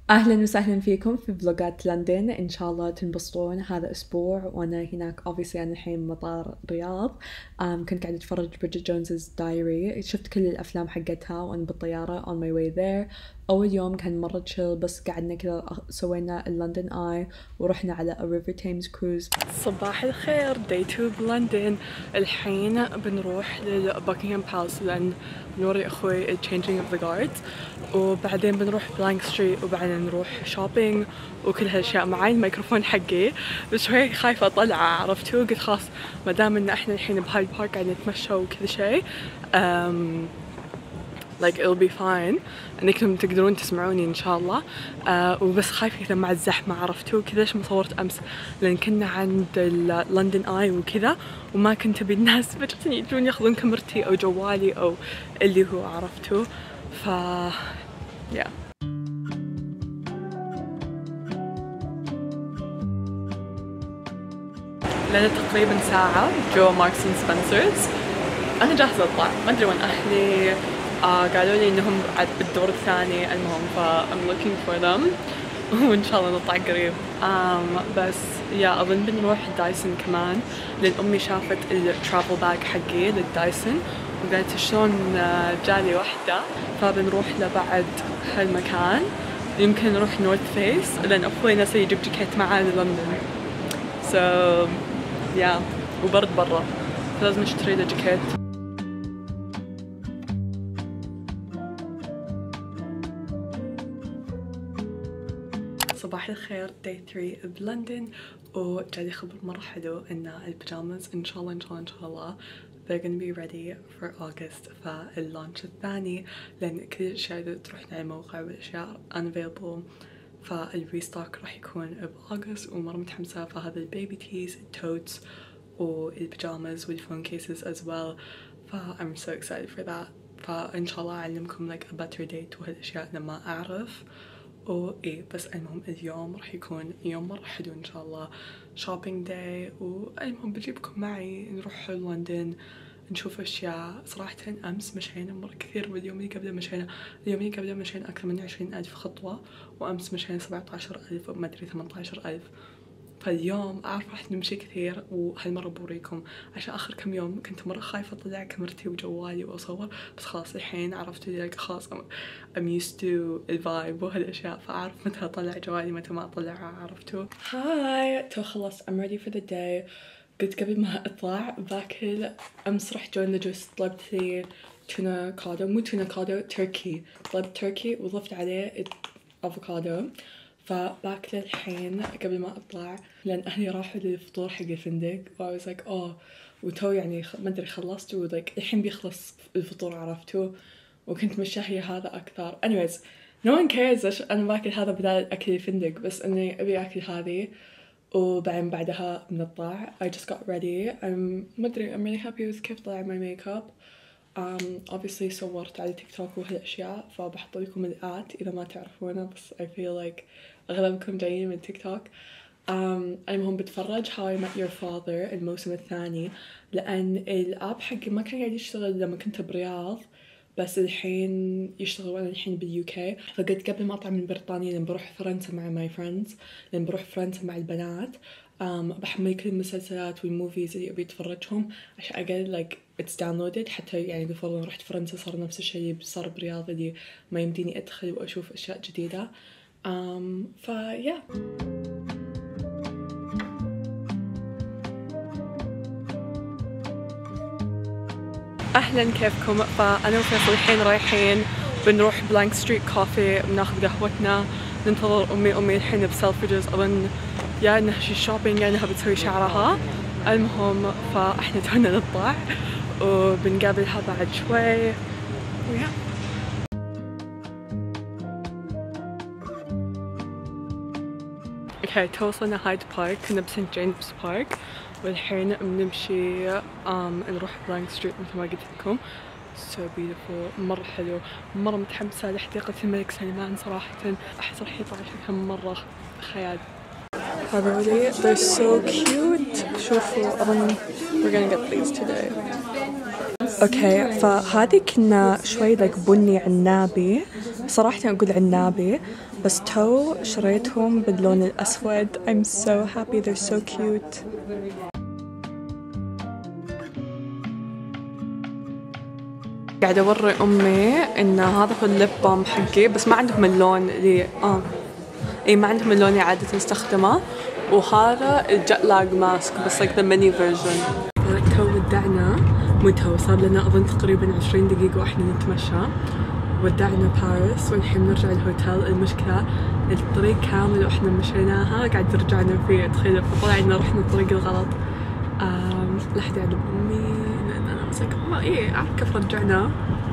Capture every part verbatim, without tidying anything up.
أهلا وسهلا فيكم في فلوجات لندن، إن شاء الله تنبسطون هذا أسبوع وأنا هناك. obviously أنا الحين مطار الرياض. um, كنت قاعدة أتفرج بريدجت جونز's دايري، شفت كل الأفلام حقتها وأنا بالطيارة on my way there. أول يوم كان مرة chill، بس قعدنا كذا سوينا اللندن آي ورحنا على a river Thames cruise. صباح الخير، day two بلندن. الحين بنروح لبوكينغهام بالاس لأن بنوري أخوي ال changing of the guards، وبعدين بنروح بلانك ستريت، وبعدين نروح شوبينج وكل هالاشياء. معي الميكروفون حقي بس شوي خايفة اطلعه، عرفتوا؟ قلت خلاص ما دام ان احنا الحين بهاي بارك قاعد نتمشى وكل شيء um, like it'll be fine انكم تقدرون تسمعوني ان شاء الله. uh, وبس خايفة كذا مع الزحمة، عرفتوا؟ كذا ليش ما صورت امس لان كنا عند لندن اي وكذا، وما كنت ابي الناس فجأة يجون ياخذون كاميرتي او جوالي او اللي هو، عرفتوا؟ ف yeah. لنا تقريبا ساعة جوا ماركس اند سبنسرز. أنا جاهزة أطلع، ما أدري وين أهلي. آه قالوا لي إنهم بالدور الثاني، المهم ف I'm looking for them وإن شاء الله نطلع قريب. um, بس يا أظن بنروح دايسون كمان لأن أمي شافت الترافل باج حقي للدايسون وقالت شلون جالي واحدة، فبنروح لبعد هالمكان. يمكن نروح نورث فيس لأن أخوي نسي يجيب جاكيت معاه للندن. so يا yeah. وبرد برا فلازم نشتري له جاكيت. صباح الخير، day three بلندن، وجالي خبر مرة حلو إن البيجامز إن شاء الله إن شاء الله إن شاء الله they're gonna be ready for August فاللانش الثاني، لأن كل الأشياء اللي تروحنا على الموقع والأشياء unavailable، فالريستوك راح يكون بأغسطس ومرة متحمسة. فهذا البيبي تيز، التوتس والبيجامز والفون كيسز as well، ف I'm so excited for that. فإن شاء الله أعلمكم like a better date وهالأشياء لما أعرف. وإيه بس المهم اليوم راح يكون يوم مرة حلو إن شاء الله، shopping day، والمهم بجيبكم معي نروح لندن نشوف أشياء. صراحة أمس مشينا مرة كثير، واليوم اللي قبله مشينا اليوم اللي قبله مشينا أكثر من عشرين ألف خطوة، وأمس مشينا سبعة عشر ألف وما أدري ثمانية عشر ألف. فاليوم أعرف راح نمشي كثير، وهالمرة بوريكم عشان آخر كم يوم كنت مرة خايفة أطلع كاميرتي وجوالي وأصور، بس خلاص الحين عرفت لي خلاص I'm used to الفايب وهالأشياء، فأعرف متى أطلع جوالي متى ما أطلعه، عرفتوا؟ هاي تو خلص I'm ready for the day. قلت قبل ما أطلع باكل. أمس رحت جوين ذا جوس، طلبت لي تuna كادو، مو تuna كادو، تركي. طلبت تركي وضفت عليه أفوكادو، فباكله الحين قبل ما أطلع لأن أهلي راحوا للفطور حق الفندق و I was like oh وتو يعني ما أدري خلصت و like الحين بيخلص الفطور، عرفتوا؟ وكنت مشتهية هذا أكثر. anyways no one cares عشان أنا باكل هذا بدال أكل الفندق، بس إني أبي أكل هذه وبعدين بعدها بنطلع. I just got ready. I'm ما أدري I'm really happy with كيف طلع my makeup. um, obviously صورت على تيك توك وهالأشياء، فبحط لكم الآت إذا ما تعرفونه، بس I feel like أغلبكم جايين من تيك توك. um, المهم بتفرج How I Met Your Father الموسم الثاني، لأن الآب حقي ما كان قاعد يشتغل لما كنت برياض، بس الحين يشتغل وأنا الحين باليو كي. فقلت قبل ما أطلع من بريطانيا لأن بروح فرنسا مع ماي فريندز، لأن بروح فرنسا مع البنات، um, بحمل كل المسلسلات والموفيز اللي أبي أتفرجهم عشان أقل like it's downloaded، حتى يعني بفضل رحت فرنسا صار نفس الشيء اللي صار برياض اللي ما يمديني أدخل وأشوف أشياء جديدة. um, فيا أهلا كيفكم؟ فأنا وفيصل الحين رايحين بنروح بلانك ستريت كافي بناخذ قهوتنا، ننتظر أمي. أمي الحين بسلفريدز أظن يا إنها شي شوبينج يا إنها بتسوي شعرها، المهم فإحنا تونا نطلع وبنقابلها بعد شوي ويا. اوكي تو وصلنا هايد بارك، كنا بسنت جيمس بارك، والحين بنمشي um, نروح بلانك ستريت مثل ما قلت لكم. so beautiful، مرة حلو، مرة متحمسة لحديقة الملك سلمان صراحة، أحس راح يطلع شكلها مرة خيال. Really, they're so cute. شوفوا أظن we're gonna get these today. اوكي فهذه كنا شوي لك بني عنابي، صراحة اقول عنابي، بس تو شريتهم باللون الاسود. I'm so happy, they're so cute. قاعدة اوري امي ان هذا هو الليب بام حقي، بس ما عندهم اللون اللي اه اي ما عندهم اللون اللي عادة نستخدمه، وهذا الجت لاج ماسك بس like the mini version. تو ودعنا، مو تو، صار لنا اظن تقريبا عشرين دقيقة واحنا نتمشى. ودعنا باريس والحين نرجع الهوتيل. المشكلة الطريق كامل واحنا مشيناها قاعد ترجعنا فيه، تخيلوا فطلع إنه رحنا الطريق الغلط. آم لحد يعني بأمي لأن أنا مسك ما إيه أعرف كيف رجعنا.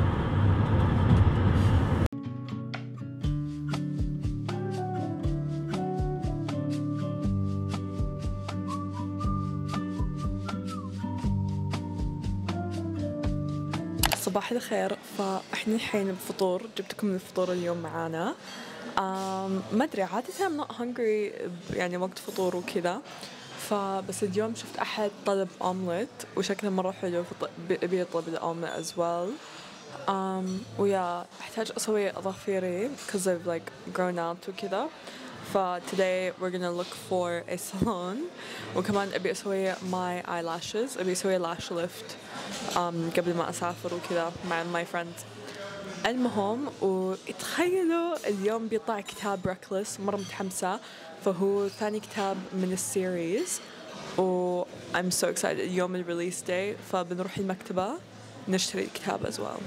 صباح الخير، فاحنا الحين بفطور، جبتكم الفطور اليوم معانا. ما ادري عادة I'm not hungry يعني وقت فطور وكذا، فبس اليوم شفت احد طلب اومليت وشكله مرة حلو، ابي اطلب الاومليت as well. um, ويا احتاج اسوي اظافيري because I've like grown out وكذا. ف today we're gonna look for a salon. وكمان ابي اسوي my eyelashes، ابي اسوي lash lift um, قبل ما اسافر وكذا مع my friends. المهم وتخيلوا اليوم بيطلع كتاب reckless، مرة متحمسة، فهو ثاني كتاب من السيريز و I'm so excited. اليوم الريليس داي، فبنروح المكتبة نشتري الكتاب as well.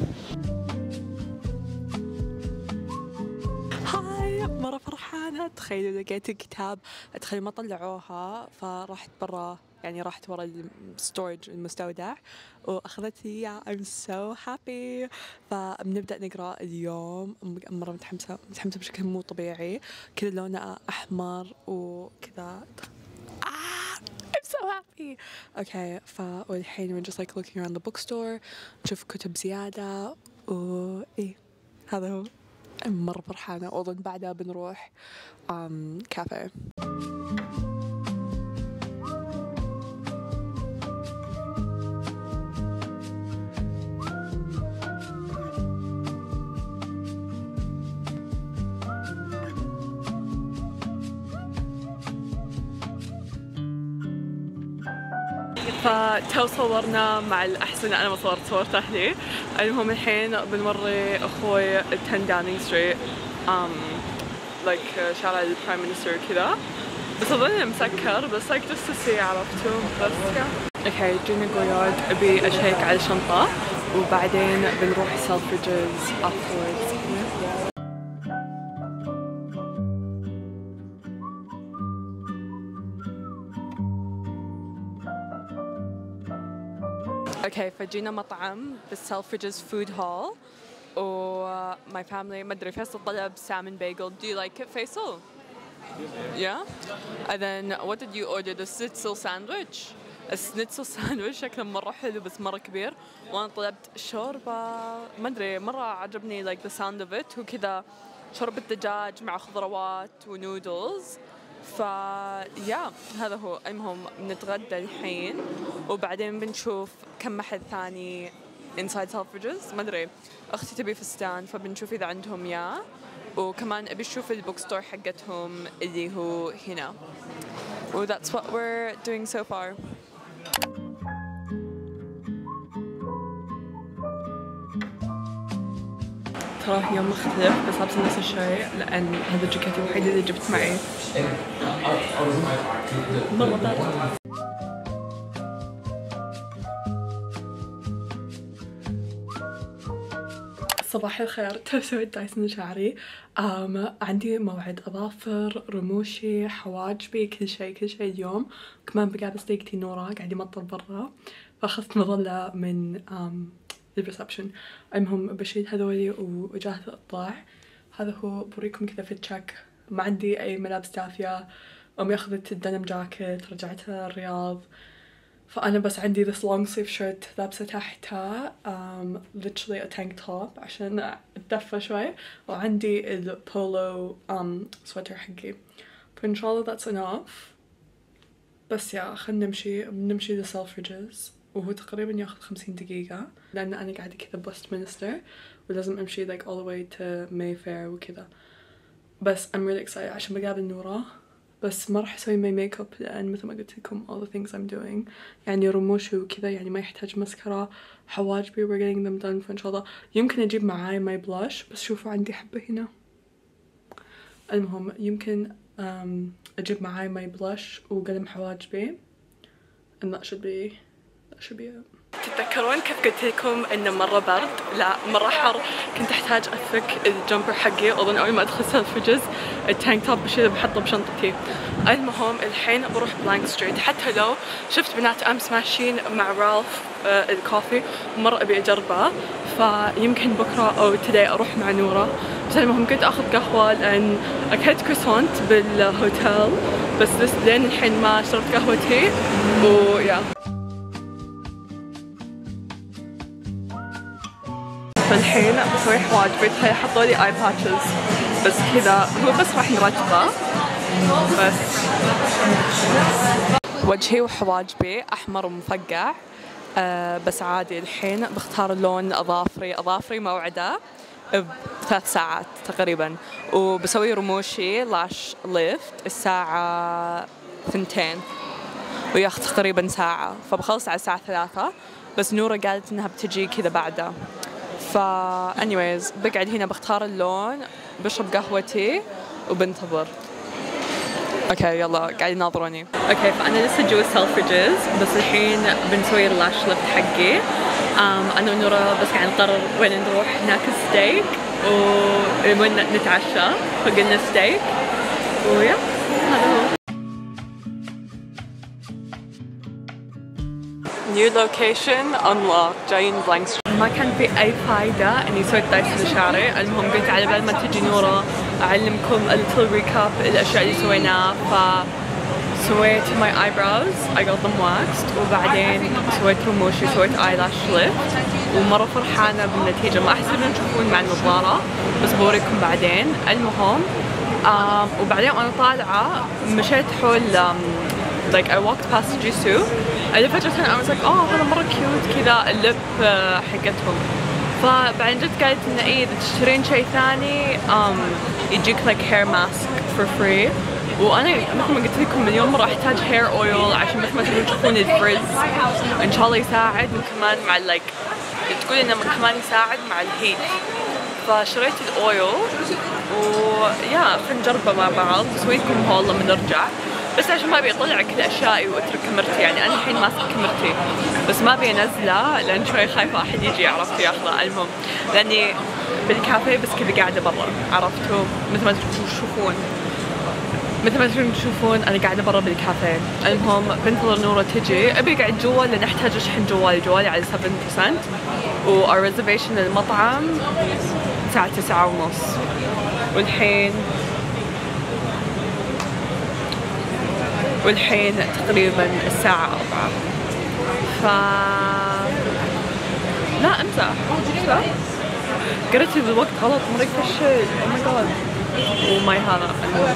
هاي مرة فرحانة، تخيلوا لقيت الكتاب، تخيلوا ما طلعوها فرحت برا يعني راحت ورا الستورج المستودع واخذت لي. I'm so happy. فبنبدأ نقرأ اليوم. مرة متحمسة متحمسة بشكل مو طبيعي، كذا لونه أحمر وكذا. ah I'm so happy. okay ف والحين we're just like looking around the bookstore نشوف كتب زيادة وإيه هذا هو. مرة فرحانة، وأظن بعدها بنروح um, كافيه. فتو صورنا مع الأحسن، أنا ما صورت صورت أهلي. المهم الحين بنوري أخوي ten Downing Street um, like شارع البرايم مينستر كذا، بس أظن إنه مسكر، بس like just to see عرفتوا بس كذا. اوكي جينا جويارد، أبي أشيك على الشنطة وبعدين بنروح سيلفريدجز afterwards. اوكي فجينا مطعم بالسيلفريدجز فود هول، و my family ما ادري فيصل طلب salmon bagel. Do you like it, Faisal? Yeah? And then what did you order? The schnitzel sandwich. السنيتسل ساندويتش شكله مرة حلو بس مرة كبير، وانا طلبت شوربة ما ادري مرة عجبني like the sound of it، وكذا شوربة دجاج مع خضروات ونودلز. ف يا هذا هو. المهم بنتغدى الحين وبعدين بنشوف كم محل ثاني inside Selfridges. ما ادري اختي تبي فستان فبنشوف اذا عندهم يا، وكمان ابي اشوف البوك ستور حقتهم اللي هو هنا. و that's what we're doing so far. تراه يوم مختلف بس لابسة نفس الشيء لأن هذا الجاكيت الوحيد اللي جبت معي. مرة بارد. صباح الخير، تو سويت دايسن شعري. أم عندي موعد أظافر، رموشي، حواجبي، كل شيء كل شيء اليوم. كمان بقى صديقتي نورا قاعد يمطر برا، فأخذت مظلة من أم الريسبشن. المهم بشيل هذولي وجاهزة أطلع. هذا هو بوريكم كذا في تشيك. ما عندي أي ملابس دافية. أمي أخذت الدنم جاكيت رجعتها الرياض، فأنا بس عندي this long sleeve shirt لابسة تحتها um, literally a tank top عشان أتدفى شوي، وعندي البولو um, sweater حقي. فإن شاء الله that's enough. بس يا خلنا نمشي نمشي ل Selfridges وهو تقريبا ياخذ خمسين دقيقة لأن أنا قاعدة كذا بوستمنستر ولازم أمشي like all the way to Mayfair وكذا. بس I'm really excited عشان بقابل نورة. بس ما راح أسوي ماي ميك اب لأن مثل ما قلت لكم all the things I'm doing يعني رموشي وكذا يعني ما يحتاج مسكرة. حواجبي we're getting them done فإن شاء الله يمكن أجيب معاي ماي بلاش بس شوفوا عندي حبة هنا. المهم يمكن أجيب معاي ماي بلاش وقلم حواجبي and that should be that should be it. تتذكرون كيف قلت لكم انه مرة برد؟ لا مرة حر. كنت احتاج افك الجمبر حقي. اظن اول ما ادخل سيلفريدجز التانك توب بشيله بحطه بشنطتي. المهم الحين بروح بلانك ستريت حتى لو شفت بنات امس ماشيين مع رالف آه الكوفي ومرة ابي اجربه فيمكن بكره او تداي اروح مع نورة. بس المهم كنت اخذ قهوة لان اكلت كروسونت بالهوتيل بس لين الحين ما شربت قهوتي ويا. فالحين بسوي حواجبي. تخيل حطوا لي اي باتشز بس كذا هو بس راح نرتبه بس. وجهي وحواجبي احمر ومفقع أه بس عادي. الحين بختار لون اظافري. اظافري موعده بثلاث ساعات تقريبا وبسوي رموشي لاش ليفت الساعة ثنتين وياخذ تقريبا ساعة فبخلص على الساعة ثلاثة. بس نورة قالت انها بتجي كذا بعده فا anyways بقعد هنا بختار اللون بشرب قهوتي وبنتظر. اوكي يلا قاعد يناظروني. اوكي فانا لسه جوا سيلفريدجز بس الحين بنسوي اللاش ليفت حقي. um, انا ونورة بس قاعد نقرر وين نروح. ناكل ستيك وين نتعشى فقلنا ستيك ويا هذا هو. New location unlocked. جايين بلانك ستريت. ما كان في أي فايدة إني سويت دايس لشعري. المهم قلت على بال ما تجي نورة أعلمكم a little recap الأشياء اللي سويناها. فسويت my eyebrows I got them waxed وبعدين سويت رموشي سويت eyelash lift ومرة فرحانة بالنتيجة. ما أحسب إنكم تشوفون مع النظارة بس بوريكم بعدين. المهم آم وبعدين وأنا طالعة مشيت حول آم like I walked past Jisoo اللي فجأة I was like oh هذا مرة كيوت كذا اللب حقتهم. فبعدين جت قالت إنه إيه إذا تشترين شيء ثاني um, يجيك like hair mask for free. وأنا مثل ما قلت لكم مليون مرة أحتاج hair oil عشان بس ما تبون تشوفون الفريز. إن شاء الله يساعد وكمان مع like تقول إنه كمان يساعد مع الهيت. فشريت الأويل ويا خلينا نجربه مع بعض بسويكم هول لما نرجع. بس عشان ما ابي اطلع كل اشيائي واترك كاميرتي يعني انا الحين ماسكه كاميرتي بس ما ابي انزله لان شوي خايفه احد يجي عرفتوا ياخذه. المهم لاني بالكافيه بس كذا قاعده برا عرفتوا مثل ما تشوفون مثل ما تشوفون انا قاعده برا بالكافيه. المهم بنتظر نورة تجي. ابي قاعد جوا لان احتاج اشحن جوالي. جوالي على سبعة بالمية و our reservation للمطعم الساعه تسعة ونص والحين والحين تقريبا الساعة أربعة. ف لا امزح صح؟ قريت الوقت غلط مريك فشل. او ماي جاد وماي هذا.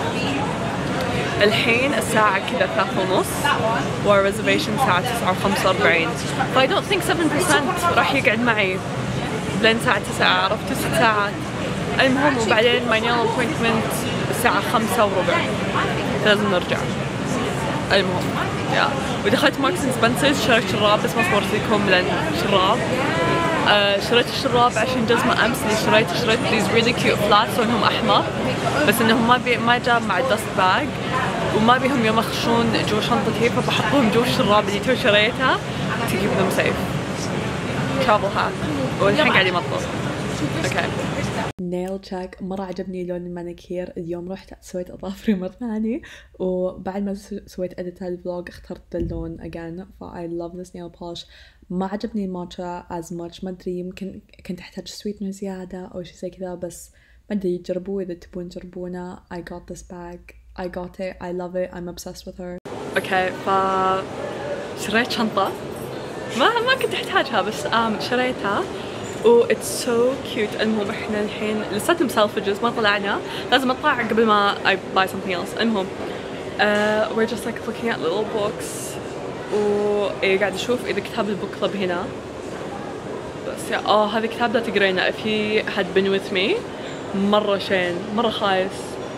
الحين الساعة كذا ثلاثة ونص والريزرفيشن الساعة تسعة وخمسة وأربعين. ف I don't think سبعة بالمية راح يقعد معي لين الساعة تسعة عرفتوا ست ساعات. المهم وبعدين my nail appointment الساعة خمسة وربع لازم نرجع. المهم يا ودخلت ماركس اند سبنسرز شريت شراب بس ما صورت لكم لان شراب. آه شريت الشراب عشان جزمة امس اللي شريت شريت these really cute flats لونهم احمر بس انهم ما بي ما جاب مع الدست باج وما بيهم يوم يخشون جوا شنطتي فبحطهم جوا الشراب اللي تو شريتها to keep them safe. travel hack. والحين قاعد يمطر. اوكي نيل تشيك. مرة عجبني لون المانيكير. اليوم رحت سويت أظافري مرة ثانية وبعد ما سويت edit الفلوج اخترت اللون again ف I love this nail polish. ما عجبني الماتشا as much. ما أدري يمكن كنت أحتاج سويتنر زيادة أو شي زي كذا بس ما أدري جربوه إذا تبون تجربونه. I got this bag. I got it. I love it. I'm obsessed with her. اوكي ف شريت شنطة ما ما كنت أحتاجها بس um, شريتها و it's so cute. المهم احنا الحين لساتهم سيلفريدجز ما طلعنا لازم اطلع قبل ما I buy something else. المهم uh, we're just like looking at little books وقاعد اشوف اذا كتاب البوك كلب هنا، بس اه هذا كتاب لا تقرينه if he had been with me. مرة شين، مرة خايس.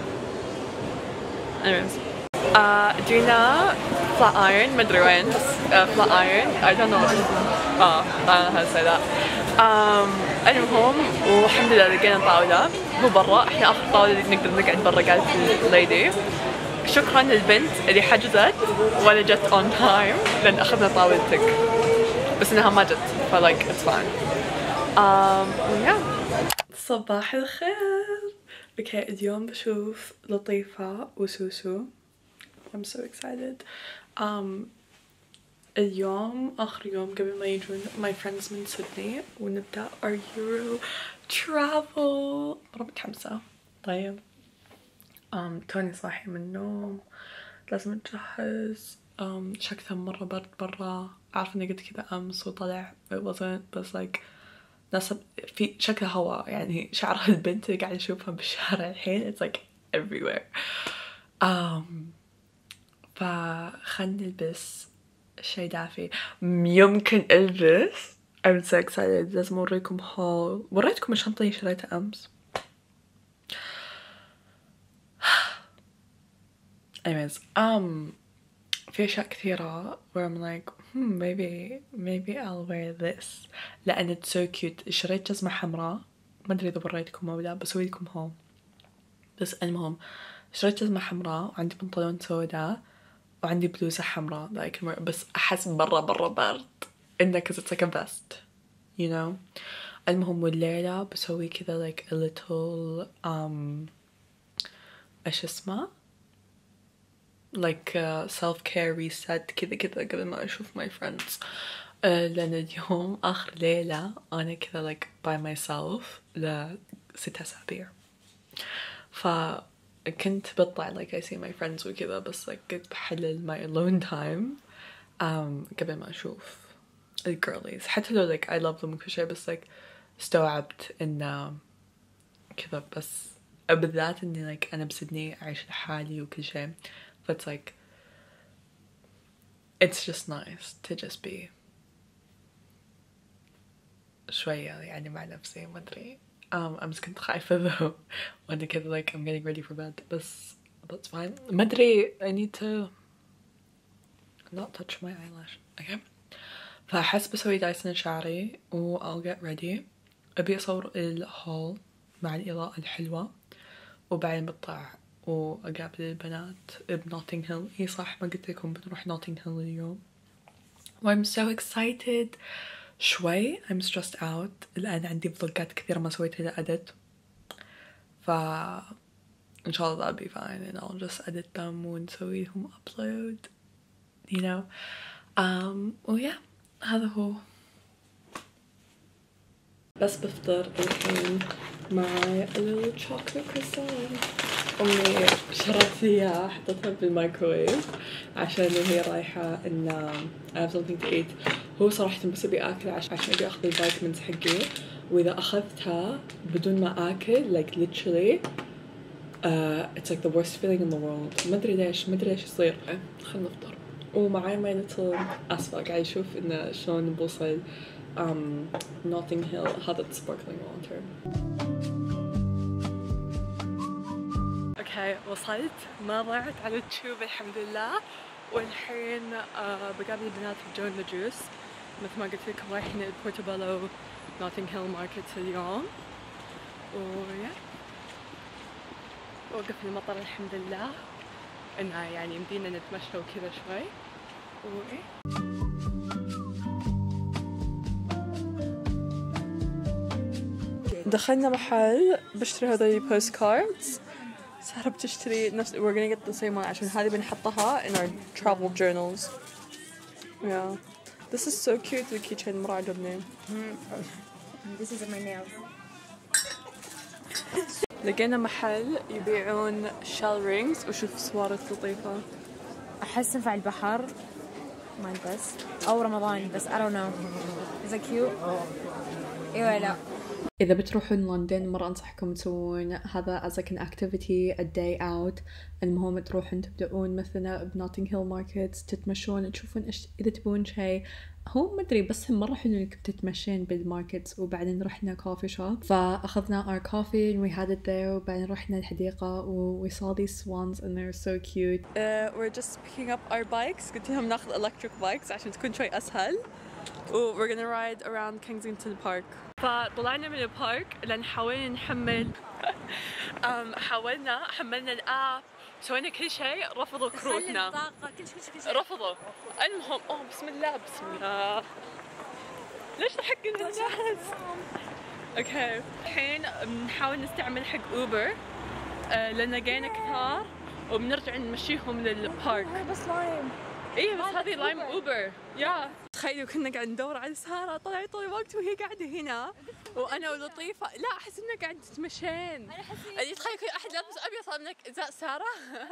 anyways uh, جينا flat iron مدري وين بس uh, flat iron I don't know اه I don't know how to say that. um, المهم والحمد لله لقينا طاولة مو برا، احنا اخر طاولة اللي نقدر نقعد برا قالت الليدي شكرا للبنت اللي حجزت ولا جت on time لان اخذنا طاولتك، بس انها ما جت فلايك it's fine. um, yeah. صباح الخير. اوكي اليوم بشوف لطيفة وسوسو. I'm so excited. um, اليوم آخر يوم قبل ما يجون my friends من سيدني ونبدأ our Euro travel. مرة متحمسة. طيب um, توني صاحي من النوم لازم أتجهز. um, شكلها مرة برد برا، عارفة إني قلت كذا أمس وطلع it wasn't بس like ناس في شكل هواء يعني شعرها البنت اللي قاعدة أشوفها بالشارع الحين it's like everywhere. um, فخلني نلبس شي دافي. يمكن ألبس I'm so excited. لازم أوريكم هول. وريتكم الشنطة اللي شريتها أمس. anyways um في أشياء كثيرة where I'm like hmm, maybe maybe I'll wear this لأن it's so cute. شريت جزمة حمراء ما أدري إذا وريتكم أو لا بسوي لكم هون. بس المهم شريت جزمة حمراء وعندي بنطلون سودا وعندي بلوزة حمراء like بس أحس برا برا برد إنه cause it's like a vest you know. المهم والليلة بسوي كذا like a little um إيش اسمه like uh, self care reset كذا كذا قبل ما أشوف my friends. uh, لأن اليوم آخر ليلة أنا كذا like by myself لست أسابيع، فكنت بطلع like I see my friends وكذا بس like كنت بحلل my alone time um, قبل ما أشوف ال girlies حتى لو like I love them وكل شيء بس like استوعبت إن كذا بس بالذات إني like أنا بسدني أعيش لحالي وكل شيء. It's like it's just nice to just be شوية يعني مع نفسي ما أدري. um, أمس كنت خايفة though وأنا كذا like I'm getting ready for bed بس that's fine. ما أدري I need to not touch my eyelash. okay فأحس بسوي دايسن شعري و I'll get ready. أبي أصور الهول مع الإضاءة الحلوة وبعدين بطلع وأقابل البنات بنوتينغ هيل. إي صح ما قلت لكم بنروح نوتينغ هيل اليوم و I'm so excited. شوي I'm stressed out الآن عندي فلوجات كثيرة ما سويتها edit ف إن شاء الله that'll be fine and I'll just edit them ونسويهم upload you know. um, و yeah هذا هو. بس بفطر الحين معي a little chocolate croissant. أمي شرت لي إياها حطتها بالمايكرويف عشان هي رايحة إن I have something to eat. هو صراحة بس أبي آكل عشان عشان أبي أخذ الفيتامينز حقي، وإذا أخذتها بدون ما آكل like literally uh, it's like the worst feeling in the world. ما أدري ليش ما أدري ليش يصير. خلنا نفطر. ومعاي my little أسفة قاعد يشوف إنه شلون بوصل um, Notting Hill هذا sparkling water. اوكي وصلت ما ضعت على التيوب الحمد لله. والحين آه بقابل البنات في جون لجوس مثل ما قلت لكم رايحين البورتوبالو نوتينغ هيل ماركت اليوم. ويا وقف المطر الحمد لله انها يعني يمدينا نتمشى وكذا شوي. وايه دخلنا محل بشتري هذول بوست كاردز. سارة بتشتري نفس we're gonna get the same one عشان هذه بنحطها in our travel journals. yeah this is so cute. the keychain مرة عجبني. this is my nail. لقينا محل يبيعون shell rings وشوف صوارة لطيفة. أحس ينفع البحر ما بس أو رمضان بس I don't know. is it cute؟ إيه ولا لا؟ إذا بتروحون لندن مرة أنصحكم تسوون هذا as like an activity a day out. المهم تروحون تبدأون مثلا بنوتنغ هيل ماركت، تتمشون تشوفون إيش إذا تبون شيء. هو ما أدري بس هم مرة حلو إنك تتمشين بالماركت. وبعدين رحنا كوفي شوب فأخذنا our coffee and we had it there. وبعدين رحنا الحديقة و we saw these swans and they're so cute. Uh, we're just picking up our bikes. قلت لهم ناخذ electric bikes عشان تكون شوي أسهل. و we're gonna ride around Kensington Park. فطلعنا من البارك لأن حاولنا نحمل حاولنا حملنا الآب، سوينا كل شيء، رفضوا كروتنا، رفضوا. المهم أوه بسم الله بسم الله، ليش ضحك الناس؟ اوكي الحين بنحاول نستعمل حق اوبر لأن لقينا كثار وبنرجع نمشيهم للبارك. بس لايم. ايه بس هذه لايم اوبر. يا تخيلوا كنا قاعد ندور على سارة، طلعت طول الوقت وهي قاعدة هنا وانا ولطيفة. لا احس اننا قاعد تتمشين. يعني تخيل كل احد لابس ابيض صار منك ازاء سارة.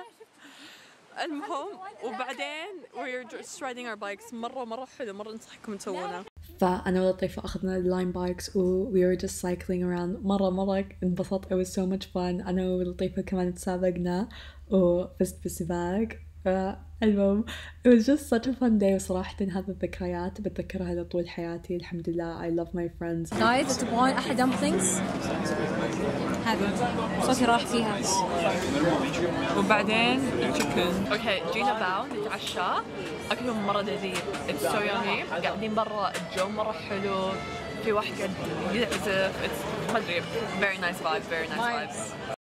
المهم وبعدين we're just riding our bikes. مرة مرة حلو، مرة انصحكم تسوونه. فأنا ولطيفة أخذنا اللاين بايكس و we were just cycling around. مرة مرة انبسطت. it was so much fun. أنا ولطيفة كمان تسابقنا وفزت بالسباق. المهم it was just such a fun day. وصراحة هذه الذكريات بتذكرها لطول حياتي. الحمد لله. I love my friends. guys تبغون أحد dumplings؟ هذه صوتي راح فيها. وبعدين chicken. اوكي جينا باو نتعشى، أكلهم مرة لذيذ. it's so yummy. قاعدين برا الجو مرة حلو، في واحد قاعد يعزف. it's ما أدري very nice vibes very nice vibes.